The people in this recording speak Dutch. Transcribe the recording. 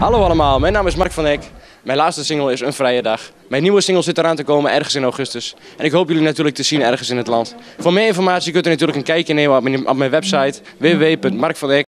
Hallo allemaal, mijn naam is Mark van Eck. Mijn laatste single is Een Vrije Dag. Mijn nieuwe single zit eraan te komen ergens in augustus. En ik hoop jullie natuurlijk te zien ergens in het land. Voor meer informatie kunt u natuurlijk een kijkje nemen op mijn website www.markvaneck.